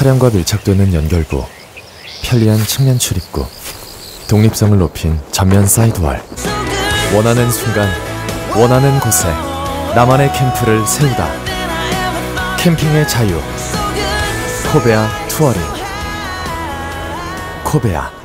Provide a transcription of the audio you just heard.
차량과 밀착되는 연결부, 편리한 측면 출입구, 독립성을 높인 전면 사이드월. 원하는 순간, 원하는 곳에 나만의 캠프를 세우다. 캠핑의 자유. 코베아 투어링. 코베아.